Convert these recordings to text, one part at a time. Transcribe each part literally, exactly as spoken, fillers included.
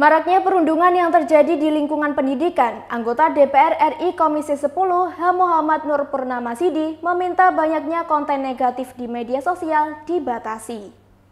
Maraknya perundungan yang terjadi di lingkungan pendidikan, anggota D P R R I Komisi sepuluh H. Muhammad Nur Purnamasidi meminta banyaknya konten negatif di media sosial dibatasi.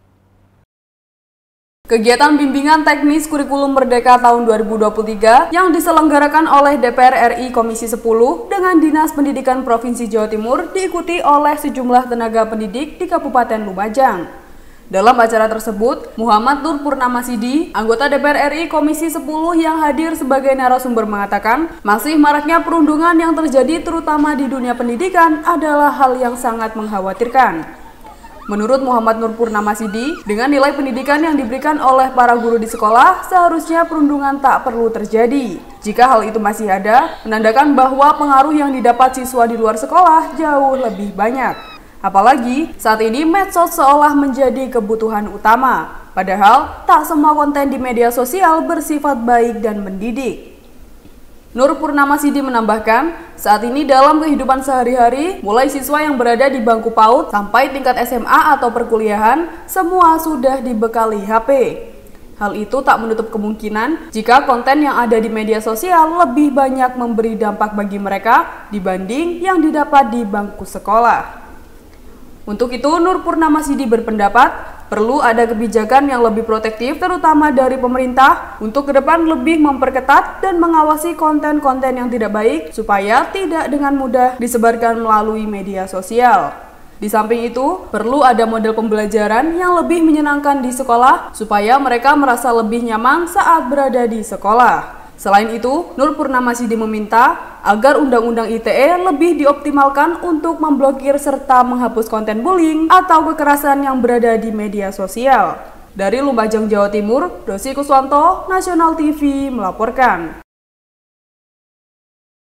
Kegiatan bimbingan teknis kurikulum Merdeka tahun dua ribu dua puluh tiga yang diselenggarakan oleh D P R R I Komisi sepuluh dengan Dinas Pendidikan Provinsi Jawa Timur diikuti oleh sejumlah tenaga pendidik di Kabupaten Lumajang. Dalam acara tersebut, Muhammad Nur Purnamasidi, anggota D P R R I Komisi sepuluh yang hadir sebagai narasumber mengatakan, masih maraknya perundungan yang terjadi terutama di dunia pendidikan adalah hal yang sangat mengkhawatirkan. Menurut Muhammad Nur Purnamasidi, dengan nilai pendidikan yang diberikan oleh para guru di sekolah, seharusnya perundungan tak perlu terjadi. Jika hal itu masih ada, menandakan bahwa pengaruh yang didapat siswa di luar sekolah jauh lebih banyak. Apalagi saat ini medsos seolah menjadi kebutuhan utama, padahal tak semua konten di media sosial bersifat baik dan mendidik. Nur Purnamasidi menambahkan, saat ini dalam kehidupan sehari-hari, mulai siswa yang berada di bangku PAUD sampai tingkat S M A atau perkuliahan, semua sudah dibekali H P. Hal itu tak menutup kemungkinan jika konten yang ada di media sosial lebih banyak memberi dampak bagi mereka dibanding yang didapat di bangku sekolah. Untuk itu, Nur Purnamasidi berpendapat perlu ada kebijakan yang lebih protektif terutama dari pemerintah untuk ke depan lebih memperketat dan mengawasi konten-konten yang tidak baik supaya tidak dengan mudah disebarkan melalui media sosial. Di samping itu, perlu ada model pembelajaran yang lebih menyenangkan di sekolah supaya mereka merasa lebih nyaman saat berada di sekolah. Selain itu, Nur Purnamasidi meminta agar Undang-Undang I T E lebih dioptimalkan untuk memblokir serta menghapus konten bullying atau kekerasan yang berada di media sosial. Dari Lumajang, Jawa Timur, Dosi Kuswanto, Nasional T V melaporkan.